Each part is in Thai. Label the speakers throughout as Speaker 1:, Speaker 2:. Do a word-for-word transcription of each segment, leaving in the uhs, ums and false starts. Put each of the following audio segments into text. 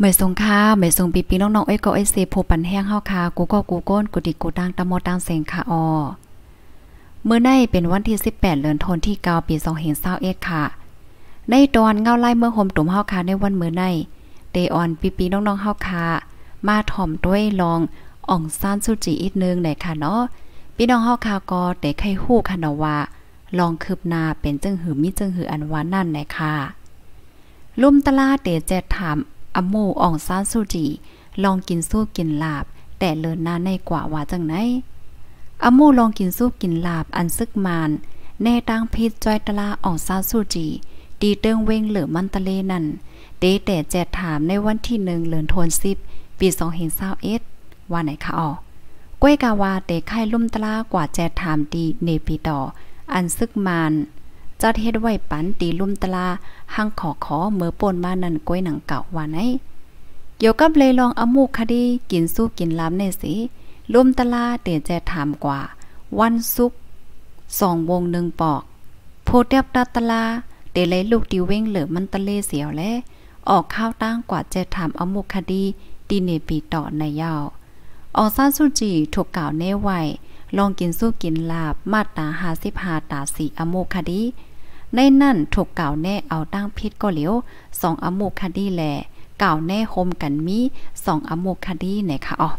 Speaker 1: เหมยสงค่าเหมยสงปีปีน้องๆเอ้ยก็ไอ้เซโพปันแห้งเฮาค่ะกูก็กูก้นกูดิกูตังตะมอตังเสงค่ะออมื้อในเป็นวันที่สิบแปดเดือนธันวาคมที่เก้าปีสองพันยี่สิบเอ็ดค่ะในตอนเงาไล่เมืองห่มตุ่มเฮาค่ะในวันมื้อในเดออนปีปีน้องๆเฮาค่ะมาถ่อมด้วยลองอ่องซานซูจีอีกนึงได้ค่ะเนาะพี่น้องเฮาค่ะก็ได้ใครฮู้ค่ะเนาะว่าลองคืบหน้าเป็นจึงหือมีจึงหืออันว่านั่นแหละค่ะลุ่มตลาดเดแจถามอโมอ่องซานซูจีลองกินสู้กินลาบแต่เลินหน้าในกว่าว่าจังไหนอโมลองกินสู้กินลาบอันซึกมานแน่ตั้งพิษจ้อยตลาอ่องซานซูจีดีเติ้งเว้งเหลือมันตะเลนั่นเดแต่แจถามในวันที่หนึ่งเดือนธันวาคมปีสองพันยี่สิบเอ็ดว่าไหนคะอ๋อก้วยกาวาเตไข่ลุ่มตลากว่าแจถามดีเนปีต่ออันซึกมานจัดเฮ็ดไว้ปันตีลุ่มตลาหังขอขอเมื่อป่นมานั่นก้วยหนังเก่าว่าไหนเกี่ยวกับเลยลองอมูคดีกินสู้กินล้ำในสิลุ่มตลาเตแจถามกว่าวันศุกร์สองวงหนึ่งปอกโพเตียบตาตลาเตเลยลูกดิเว้งเหลือมันตะเลเสียวและออกข้าวตั้งกว่าแจถามอมูคดีดีเนปีต่อในยาวอองซานซูจีถูกกล่าวเน่ไว้ลองกินสู้กินลาบมาตราห้าสิบห้าตาสี่อโมคดีในนั่นถูกกล่าวแน่เอาตั้งพิษก็เหลียวสองอโมคดีแลกล่าวแน่โฮมกันมีสองอโมคดีไหนคะอ๋อ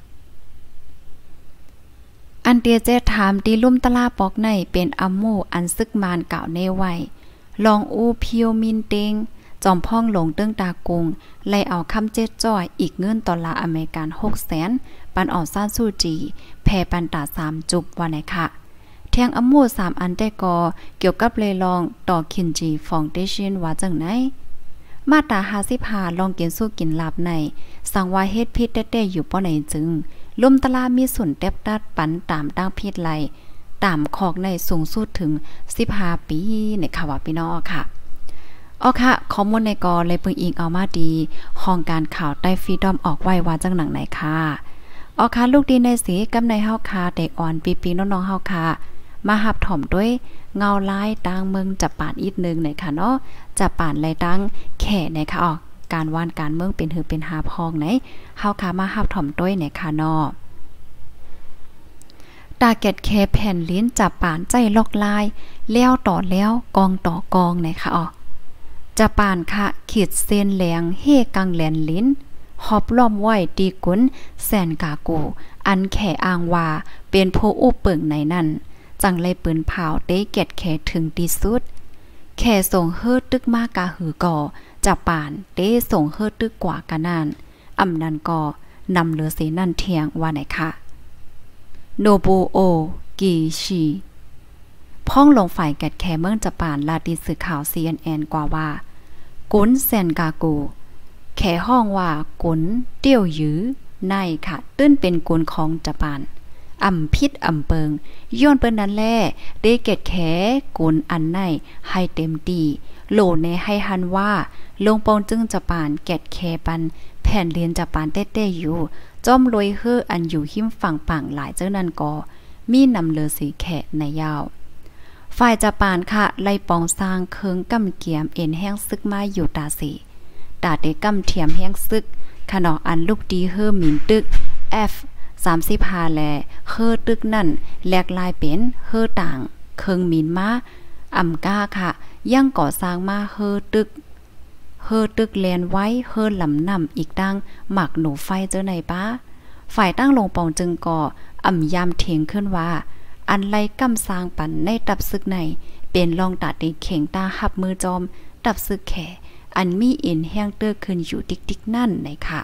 Speaker 1: อันเตียเจถามตีลุ่มตลาปอกในเป็นอโมอันซึกมานกล่าวแน่ไว้ลองอูเพียวมินเตงจอมพ่องหลงเติ้งตากงไล่เอาคำเจ็ดจ้อยอีกเงินดอลลาร์อเมริกันหกแสนปันออกซ่านซูจีแพ่ปันตาสามจุบว่าไหนค่ะเทียงอมูสามอันได้กอเกี่ยวกับเลยลองต่อคินจีฟองเดชินว่าจังไหนมาตราห้าสิบห้าลองกินสู้กินลาบในสังว่าเฮ็ดพิษแต้ๆอยู่ป้อไหนจึงลุ่มตลามีส่วนแตบตัดปันตามตั้งพิษไหลตามคอกในสูงสุดถึงสิบห้าปีในค่ะว่าพี่น้องค่ะอ๋อค่ะข้อมูลในกอเลยเพิ่งอิงเอามาดีห้องการข่าวใต้ฟรีดอมออกไว้ว่าจังหนังไหนค่ะอ๋อค่ะลูกดีในสีกำในเฮาค่ะเด็กอ่อนปีปีน้องๆเฮาค่ะมาหับถ่อมด้วยเงาลายตังเมืองจับป่านอีกนึงไหนค่ะเนาะจับป่านลายตังแข่ไหนค่ะอ๋อการว่านการเมืองเป็นหือเป็นหาพองไหนเฮาค่ะมาหับถ่อมด้วยไหนค่ะเนาะตาเก็ดแคแผ่นลิ้นจับป่านใจลอกลายแล้วต่อแล้วกองต่อกองไหนค่ะอ๋อจะปานค่ะขีดเส้นแหลงเฮกังแหลนลิ้นหอบล้อมไว้ตีกุนแสนกากูอันแข่อ้างว่าเป็นผู้อู้เปิ่งในนั่นจังเลยปืนเผาเต้เก็ดแข่ถึงที่สุดแข่ส่งเฮิดตึกมากกาหือก่อจะปานเต้ส่งเฮิดตึกกว่ากะนานอำนันก่อนำเหลือเสนั่นเทียงว่าไหนค่ะโนบุโอกิชิพ้องลงฝ่ายแกดแคเมืองจะปานลาดิสื่อข่าว ซี เอ็น เอ็น กว่าว่ากุนแซนกากูแขห้องว่ากุนเตี้ยวยื้อในค่ะตื้นเป็นกุนของจะปานอ่ำพิษอ่ำเปิงย้อนเปิ้นนั้นแลได้เก็ดแขกุนอันในให้เต็มตีโหลในให้หันว่าลงปองจึงจะปานแกดแคปันแผ่นเรียนจะปานเต้ๆอยู่จ้อมรวยเฮืออันอยู่หิมฝั่งปังหลายเจ้านั้นก็มีนำเลอสีแขในยาวฝ่ายจะปานค่ะไล่ปองสร้างเคิงกำเกียมเอ็นแห้งซึกมาอยู่ตาสีตาเตกำเทียมแห้งซึกขนอกอันลูกดีเฮอหมินตึก F สามสิบห้าแลเฮอตึกนั่นแหลกลายเป็นเฮอต่างเคิงหมินมาอ่ำก้าค่ะยังก่อสร้างมาเฮอตึกเฮอตึกแลนไว้เฮอลำนำอีกดังหมักหนูไฟเจอในป้าฝ่ายตั้งลงปองจึงก่ออ่ำยามเถียงขึ้นว่าอันไล่กำสร้างปันในตับซึกในเป็นลองตัดในเข่งตาหับมือจอมตับซึกแขอันมีเอ็นแห้งเตื้อขึ้นอยู่ติ๊กๆนั่นไหนค่ะ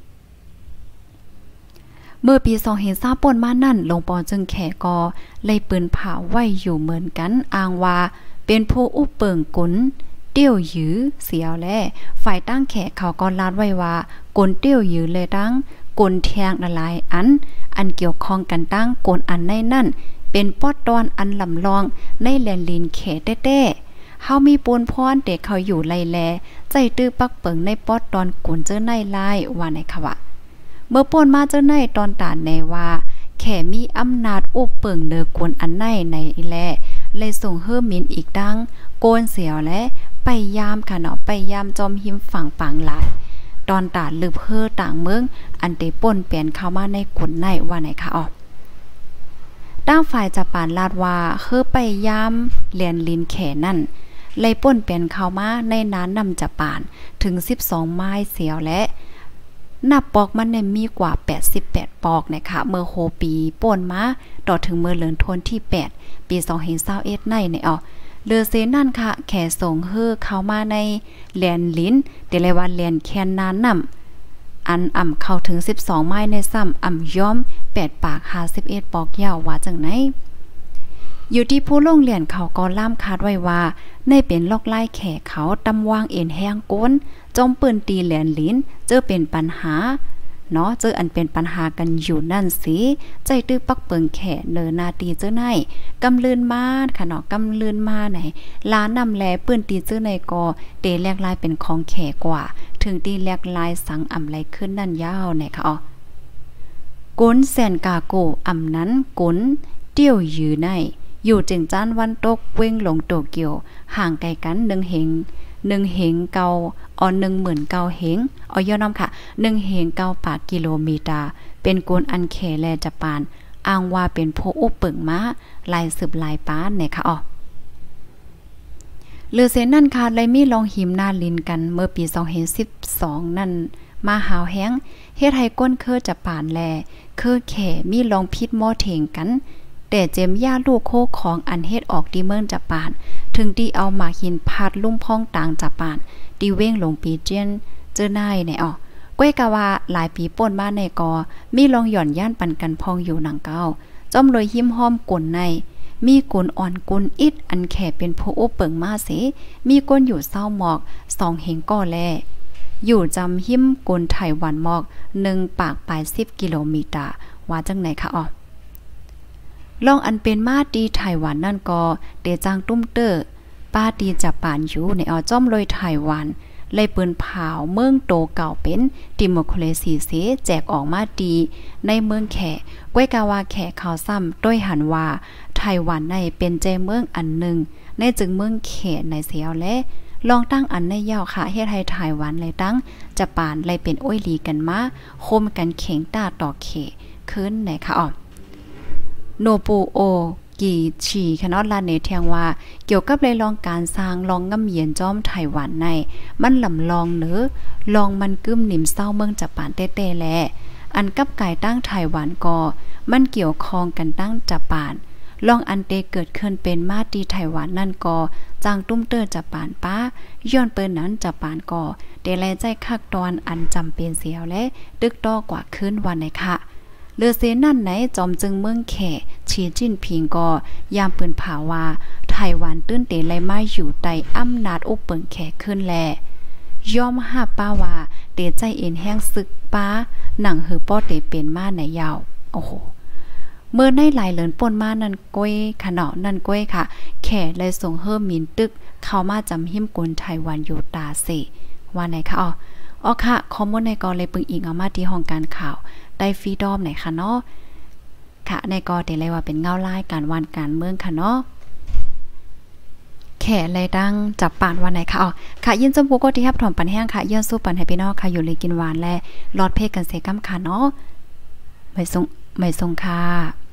Speaker 1: เมื่อปีสองเห็นซาป่นมานั่นลงปอนจึงแขกอไล่ปืนเผาไว้อยู่เหมือนกันอ้างว่าเป็นผู้อุปเปิงกุนเตี้ยวยื้อเสียวแลฝ่ายตั้งแขเขาก็ลาดไว้ว่ากุนเตี้ยวยื้อเลยตั้งกุนแทงละลายอันอันเกี่ยวข้องกันตั้งกุนอันในนั่นเป็นปอดตอนอันลำลองในแลนลินเขเต้ๆเฮามีปูนพรเด็กเขาอยู่ไลแลใจตื้อปักเปิงในปอดตอนกุนเจอในลายว่าไหนคะวะเมื่อป่นมาเจอในตอนตาในว่าแค่มีอำนาจอุบเปิงเนอกวนอันในในแลเลยส่งเฮือมินอีกดังโกนเสียวและไปยามค่ะเนาะไปยามจอมหิมฝั่งปางหลายตอนตาลือเพื่อต่างเมืองอันเตป่นเปลี่ยนเข้ามาในกลุ่นในว่าไหนคะอ๋อด้านฝ่ายญี่ปุ่นลาดว่าคือไปย้ำเลียนลินแขนั่นเลยป่นเปลี่ยนเข้ามาในน้านำญี่ปุ่นถึงสิบสองไม้เสียวและนับปอกมันเนี่ยมีกว่าแปดสิบแปดปอกนะคะเมื่อโฮปีป่นมาต่อถึงเมื่อเลือนทนที่แปดปีสองพันยี่สิบเอ็ดในเนี่ยอ๋อเลือเซนั่นค่ะแขส่งเฮือเข้ามาในแลนลิ้นเดลวันแลนแคนนานนำอันอ่ำเข้าถึงสิบสองไม้ในซ้ำอ่ำย้อมแปดปากห้าสิบเอ็ดปอกยาวว่าจังไหนอยู่ที่ผู้ลงเรียนเขาก็ล่ามคาดไว้ว่าในเป็นลอกไล่แขเขาตำวางเอ็นแห้งก้นจอมปืนตีแหลนลิ้นเจอเป็นปัญหาเนาะเจออันเป็นปัญหากันอยู่นั่นสิใจตื้อปักเปิงแขเนอนาตีเจ้าไหนกำลืนมาค่ะเนาะกำลืนมาไหนลานำแลปืนตีเจ้าไหนก็เตแลกลายเป็นของแขกว่าถึงตีแลกลายสังอ่ำไหลขึ้นนั่นยาวไหนค่ะอ๋อก้นแสนกาโกอ่ำนั้นก้นเตี้ยวยือในอยู่จึงจ้านวันตกเว้งลงโตเกียวห่างไกลกันหนึ่งเหงหนึ่งเหงเกาอ๋อหนึ่งหมื่นเกาเหงอ๋อย่อน้อมค่ะหนึ่งเหงเกาปากกิโลเมตรเป็นกวนอันแขแลญี่ปุ่นอ้างว่าเป็นโพอุปึงม้าลายสืบลายป้านเนี่ยค่ะอ๋อเลือเซนนั่นค่ะเลยมีลองหิมนาลินกันเมื่อปีสองพันสิบสองนั่นมาหาวแห้งเฮ็ดให้ก้นเคอญี่ปุ่นแลเคอแขมีลองพิษหม้อเถงกันแต่เจมย่าลูกโคของอันเฮ็ดออกดีเมืองญี่ปุ่นถึงที่เอามาหินพาดลุ่มพ้องต่างญี่ปุ่นดีเว้งลงปีเจียนเจอหน้าเนี่ยอ๋อก้อยกะว่าหลายปีป่นมาในกอมีลองหย่อนย่านปันกันพองอยู่หนังเก้าจ้อมเลยหิมห้อมกลนในมีกลอ่อนกลอิดอันแข่เป็นผู้อุปเปิงมาเสมีกลอยู่เศร้าหมอกสองเหงก่อแลอยู่จำหิมกลไต้หวันหมอกหนึ่งปากปลายสิบกิโลเมตรว่าจังไหนคะอ๋อลองอันเป็นมาดีไต้หวันนั่นก็เดจางตุ้มเตอร์ป้าดีจับปานอยู่ในเอาจ้อมลอยไต้หวันเลยปืนเผาเมืองโตเก่าเป็นดิโมคราซีเสแจกออกมาดีในเมืองแขก้วยกาวาแขข่าวซ้ำด้วยหันว่าไต้หวันในเป็นใจเมืองอันหนึ่งในจึงเมืองแขในเสียวและลองตั้งอันในยาวค่ะเฮ็ดให้ไต้หวันเลยตั้งจับปานเลยเป็นอ้อยลีกันมาโคมกันเข่งตาต่อเขขึ้นไหนคะอ๋อโนปูโอกีชีคะเนาะลาเนเทียงว่าเกี่ยวกับเลยลองการสร้างลองงำเยียนจ้อมไต้หวันในมันลำลองเนื้อลองมันกึ้มหนิมเศร้าเมืองญี่ปุ่นเต้ๆแลอันกับไก่ตั้งไต้หวันก็มันเกี่ยวข้องกันตั้งญี่ปุ่นลองอันเตเกิดขึ้นเป็นมาตีไต้หวันนั่นก็จางตุ้มเตอร์ญี่ปุ่นป้าย้อนเปิ้นนั้นญี่ปุ่นก็เดแลใจคักตอนอันจำเป็นเสียวและดึกต่อกว่าคืนวันไหนค่ะเลือเซนั่นไหนจอมจึงเมืองแขชีจิ้นผิงก็ยามปืนผาว่าไต้หวันตื้นเตไลมาอยู่ใต้อำนาจอุปเปิงแขขึ้นแลยอมหาป้าว่าเตใจเอ็นแห้งซึกป้าหนังหือป้อเตเป็นมาในยาวโอ้โหเมื่อในหลายเหลินป่นมานั่นก้อยขะเนาะนั่นก้อยค่ะแขเลยส่งเฮิ่มมินตึกเข้ามาจำหิมกลไต้หวันอยู่ตาเสว่าไหนคะอ๋ออ๋อค่ะข้อมูลในกอเลยปึงอิงเอามาที่ห้องการข่าวได้ฟรีดอมไหนคะเนาะค่ะในกอเตเลยว่าเป็นเงาลายการวันการเมืองค่ะเนาะแขเลยดังจับปานวันไหนคะอ๋อค่ะยินจมพูก็ที่รับถอมปันแห้งค่ะย้อนสู้ปันให้พี่น้องค่ะอยู่เลยกินหวานและรอดเพศกันเสกำค่ะเนาะไม่ทรงไม่ทรงค่ะ